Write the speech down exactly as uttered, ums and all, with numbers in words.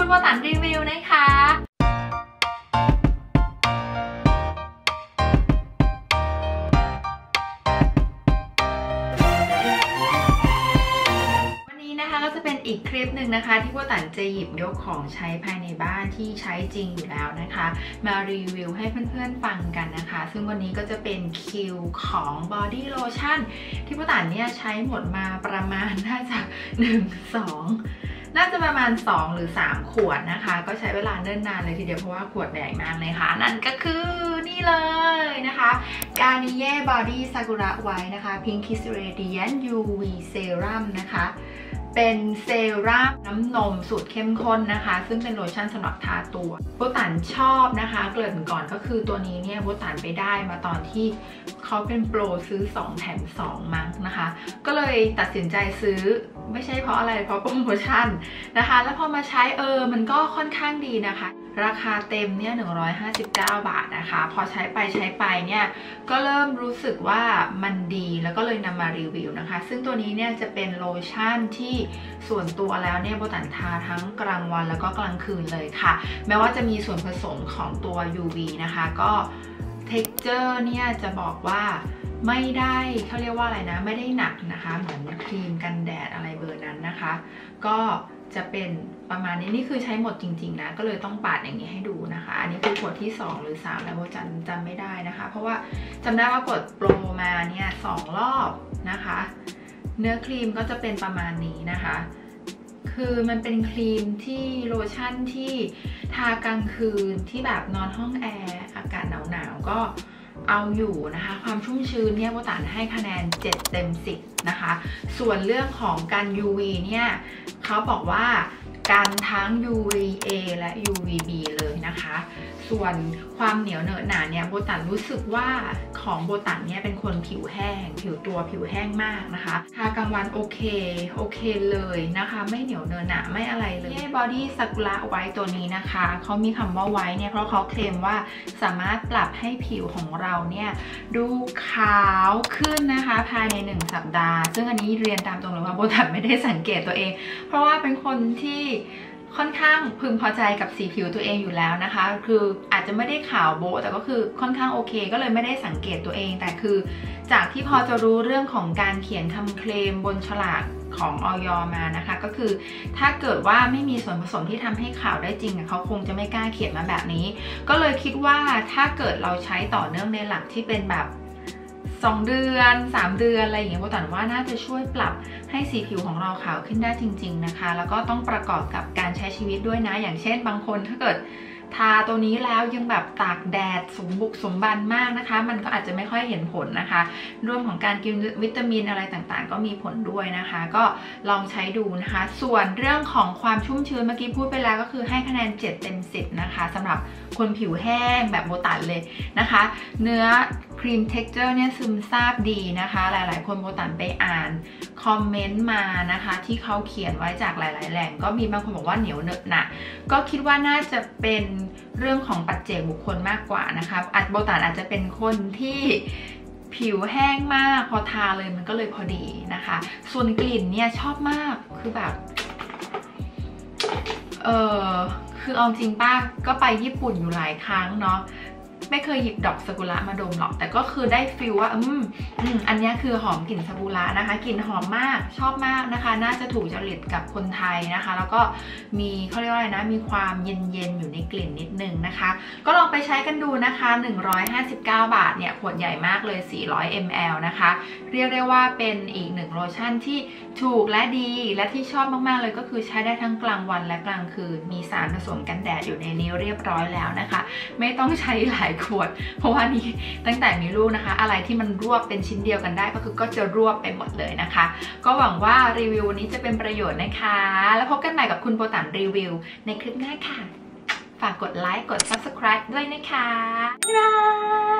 โบตันรีวิวนะคะก็จะเป็นอีกคลิปหนึ่งนะคะที่โบตันจะหยิบยกของใช้ภายในบ้านที่ใช้จริงอยู่แล้วนะคะมารีวิวให้เพื่อนๆฟังกันนะคะซึ่งวันนี้ก็จะเป็นคิวของ Body Lotion ที่โบตันเนี่ยใช้หมดมาประมาณน่าจะหนึ่ง สองน่าจะประมาณสองหรือสามขวดนะคะก็ใช้เวลาเนิ่นนานเลยทีเดียวเพราะว่าขวดใหญ่มากเลยค่ะนั่นก็คือนี่เลยนะคะ Garnier Body Sakura White นะคะ Pink Kiss Radiant ยู วี Serum นะคะเป็นเซรั่มน้ำนมสูตรเข้มข้นนะคะซึ่งเป็นโลชั่นสำหรับทาตัวโบตันชอบนะคะเกริ่นก่อนก็คือตัวนี้เนี่ยโบตันไปได้มาตอนที่เขาเป็นโปรซื้อสองแถมสองมั้งนะคะก็เลยตัดสินใจซื้อไม่ใช่เพราะอะไรเพราะโปรโมชั่นนะคะแล้วพอมาใช้เออมันก็ค่อนข้างดีนะคะราคาเต็มเนี่ยหนึ่งร้อยห้าสิบเก้าบาทนะคะพอใช้ไปใช้ไปเนี่ยก็เริ่มรู้สึกว่ามันดีแล้วก็เลยนำมารีวิวนะคะซึ่งตัวนี้เนี่ยจะเป็นโลชั่นที่ส่วนตัวแล้วเนี่ยโบตันทาทั้งกลางวันแล้วก็กลางคืนเลยค่ะแม้ว่าจะมีส่วนผสมของตัว ยู วี นะคะก็ texture เนี่ยจะบอกว่าไม่ได้เขาเรียกว่าอะไรนะไม่ได้หนักนะคะเหมือนครีมกันแดดอะไรเบอร์นั้นนะคะก็จะเป็นประมาณนี้นี่คือใช้หมดจริงๆนะก็เลยต้องปาดอย่างนี้ให้ดูนะคะอันนี้คือขวดที่สองหรือสามแล้วโบจันจำไม่ได้นะคะเพราะว่าจำได้ว่ากดโปรมาเนี่ยสองรอบนะคะเนื้อครีมก็จะเป็นประมาณนี้นะคะคือมันเป็นครีมที่โลชั่นที่ทากลางคืนที่แบบนอนห้องแอร์อากาศหนาวๆก็เอาอยู่นะคะความชุ่มชื้นเนี่ยโบตันให้คะแนนเจ็ดเต็มสิบนะคะส่วนเรื่องของการ ยู วี เนี่ยเขาบอกว่ากันทั้ง ยู วี เอ และ ยู วี บี เลยนะคะส่วนความเหนียวเหนอะหนาเนี่ยโบตันรู้สึกว่าของโบตันเนี่ยเป็นคนผิวแห้งผิวตัวผิวแห้งมากนะคะทากลางวันโอเคโอเคเลยนะคะไม่เหนียวเนอะหนาไม่อะไรเลยบอดี้ซากุระไวท์ตัวนี้นะคะเขามีคำว่าไวท์เนี่ยเพราะเขาเคลมว่าสามารถปรับให้ผิวของเราเนี่ยดูขาวขึ้นนะคะภายในหนึ่งสัปดาห์ซึ่งอันนี้เรียนตามตรงเลยว่าโบตันไม่ได้สังเกตตัวเองเพราะว่าเป็นคนที่ค่อนข้างพึงพอใจกับสีผิวตัวเองอยู่แล้วนะคะคืออาจจะไม่ได้ขาวโบ๊ะแต่ก็คือค่อนข้างโอเคก็เลยไม่ได้สังเกตตัวเองแต่คือจากที่พอจะรู้เรื่องของการเขียนคำเคลมบนฉลากของออย มานะคะก็คือถ้าเกิดว่าไม่มีส่วนผสมที่ทำให้ขาวได้จริงเขาคงจะไม่กล้าเขียนมาแบบนี้ก็เลยคิดว่าถ้าเกิดเราใช้ต่อเนื่องในหลักที่เป็นแบบสองเดือนสามเดือนอะไรอย่างเงี้ยโบตันว่าน่าจะช่วยปรับให้สีผิวของเราขาวขึ้นได้จริงๆนะคะแล้วก็ต้องประกอบกับการใช้ชีวิตด้วยนะอย่างเช่นบางคนถ้าเกิดทาตัวนี้แล้วยังแบบตากแดดสมบุกสมบันมากนะคะมันก็อาจจะไม่ค่อยเห็นผลนะคะเรื่องของการกินวิตามินอะไรต่างๆก็มีผลด้วยนะคะก็ลองใช้ดูนะคะส่วนเรื่องของความชุ่มชื้นเมื่อกี้พูดไปแล้วก็คือให้คะแนนเจ็ดเต็มสิบนะคะสำหรับคนผิวแห้งแบบโบตันเลยนะคะเนื้อครีม texture เนี่ยซึมซาบดีนะคะหลายๆคนโบตันไปอ่านคอมเมนต์มานะคะที่เขาเขียนไว้จากหลายๆแหล่งก็มีบางคนบอกว่าเหนียวเหนอะหนะก็คิดว่าน่าจะเป็นเรื่องของปัจเจกบุคคลมากกว่านะคะอาจโบตันอาจจะเป็นคนที่ผิวแห้งมากพอทาเลยมันก็เลยพอดีนะคะส่วนกลิ่นเนี่ยชอบมากคือแบบเออคือเอาจริงป้าก็ไปญี่ปุ่นอยู่หลายครั้งเนาะไม่เคยหยิบดอกซากุระมาดมหรอกแต่ก็คือได้ฟีลว่าอืมอืมอันนี้คือหอมกลิ่นซากุระนะคะกลิ่นหอมมากชอบมากนะคะน่าจะถูกจริตกับคนไทยนะคะแล้วก็มีเขาเรียกว่าอะไรนะมีความเย็นๆอยู่ในกลิ่นนิดนึงนะคะก็ลองไปใช้กันดูนะคะหนึ่งร้อยห้าสิบเก้าบาทเนี่ยขวดใหญ่มากเลยสี่ร้อยมิลลิลิตรนะคะเรียกได้ว่าเป็นอีกหนึ่งโลชั่นที่ถูกและดีและที่ชอบมากๆเลยก็คือใช้ได้ทั้งกลางวันและกลางคืนมีสารผสมกันแดดอยู่ในนี้เรียบร้อยแล้วนะคะไม่ต้องใช้หลายขวดเพราะว่านี้ตั้งแต่มีลูกนะคะอะไรที่มันรวบเป็นชิ้นเดียวกันได้ก็คือก็จะรวบไปหมดเลยนะคะก็หวังว่ารีวิววันนี้จะเป็นประโยชน์นะคะแล้วพบกันใหม่กับคุณโบตันรีวิวในคลิปหน้าค่ะฝากกดไลค์กด ซับสไครบ์ ด้วยนะคะบ๊ายบาย